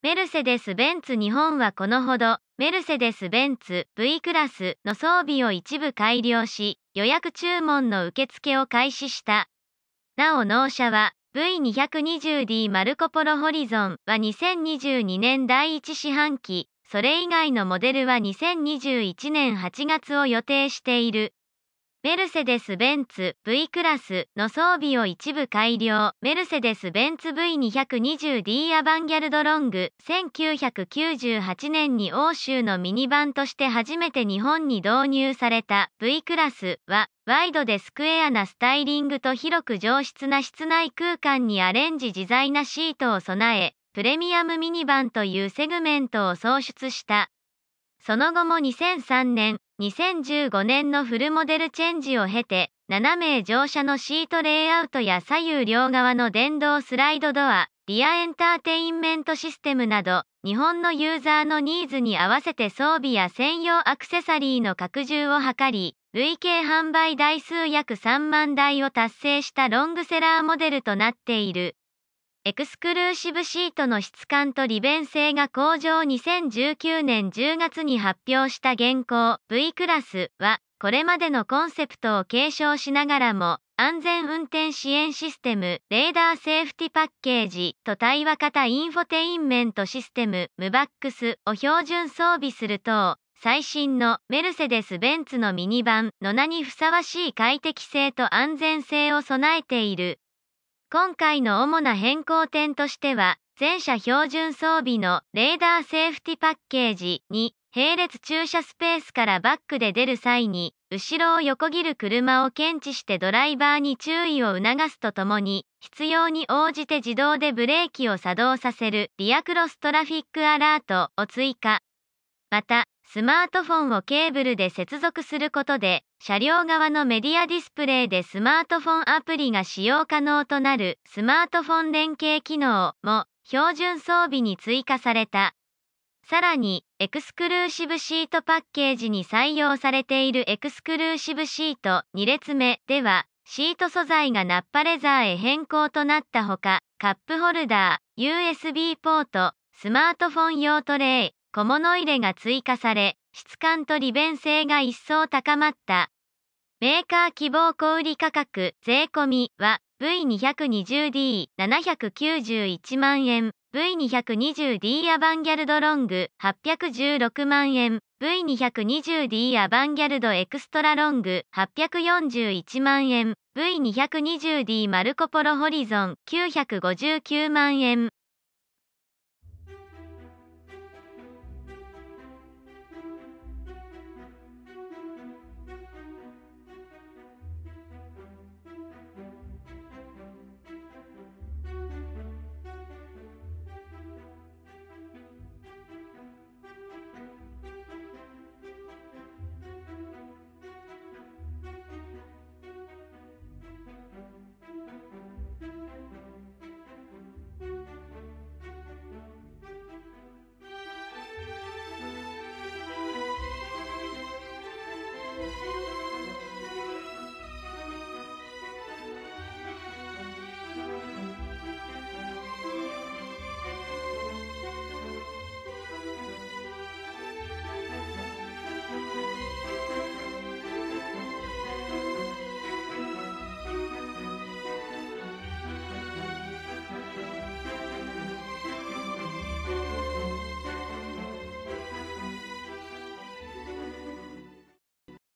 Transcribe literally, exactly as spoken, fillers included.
メルセデス・ベンツ日本はこのほど、メルセデス・ベンツ V クラスの装備を一部改良し、予約注文の受付を開始した。なお納車は、ブイにひゃくにじゅうディー マルコポロホリゾンはにせんにじゅうにねんだいいち四半期、それ以外のモデルはにせんにじゅういちねんはちがつを予定している。メルセデス・ベンツ V クラスの装備を一部改良。メルセデス・ベンツ ブイにひゃくにじゅうディー アバンギャルドロング、せんきゅうひゃくきゅうじゅうはちねんに欧州のミニバンとして初めて日本に導入された V クラスは、ワイドでスクエアなスタイリングと広く上質な室内空間にアレンジ自在なシートを備え、プレミアムミニバンというセグメントを創出した。その後もにせんさんねん、にせんじゅうごねんのフルモデルチェンジを経て、ななめい乗車のシートレイアウトや左右両側の電動スライドドア、リアエンターテインメントシステムなど、日本のユーザーのニーズに合わせて装備や専用アクセサリーの拡充を図り、累計販売台数約さんまんだいを達成したロングセラーモデルとなっている。エクスクルーシブシートの質感と利便性が向上。にせんじゅうきゅうねんじゅうがつに発表した現行 V クラスは、これまでのコンセプトを継承しながらも、安全運転支援システム、レーダーセーフティパッケージと対話型インフォテインメントシステム、ムバックスを標準装備する等、最新のメルセデス・ベンツのミニバンの名にふさわしい快適性と安全性を備えている。今回の主な変更点としては、全車標準装備のレーダーセーフティパッケージに、並列駐車スペースからバックで出る際に、後ろを横切る車を検知してドライバーに注意を促すとともに、必要に応じて自動でブレーキを作動させるリアクロストラフィックアラートを追加。また、スマートフォンをケーブルで接続することで、車両側のメディアディスプレイでスマートフォンアプリが使用可能となるスマートフォン連携機能も標準装備に追加された。さらに、エクスクルーシブシートパッケージに採用されているエクスクルーシブシートに列目では、シート素材がナッパレザーへ変更となったほか、カップホルダー、ユーエスビー ポート、スマートフォン用トレイ、小物入れが追加され、質感と利便性が一層高まった。メーカー希望小売価格税込みは ブイにひゃくにじゅうディーななひゃくきゅうじゅういちまんえん、ブイにひゃくにじゅうディー アバンギャルドロングはっぴゃくじゅうろくまんえん、ブイにひゃくにじゅうディー アバンギャルドエクストラロングはっぴゃくよんじゅういちまんえん、ブイにひゃくにじゅうディー マルコポロホリゾンきゅうひゃくごじゅうきゅうまんえん。